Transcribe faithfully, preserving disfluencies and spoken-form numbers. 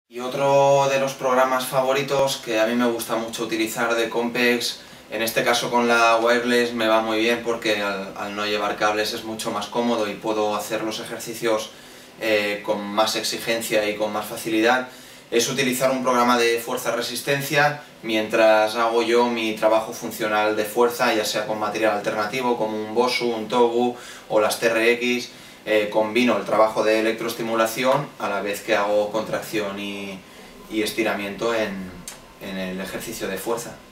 Y otro de los programas favoritos que a mí me gusta mucho utilizar de Compex, en este caso con la wireless me va muy bien porque al, al no llevar cables es mucho más cómodo y puedo hacer los ejercicios eh, con más exigencia y con más facilidad, es utilizar un programa de fuerza-resistencia mientras hago yo mi trabajo funcional de fuerza, ya sea con material alternativo como un Bosu, un Togu o las T R X. Eh, combino el trabajo de electroestimulación a la vez que hago contracción y, y estiramiento en, en el ejercicio de fuerza.